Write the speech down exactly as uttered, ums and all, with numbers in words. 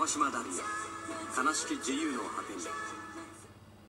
島ダリア、悲しき自由の果てに。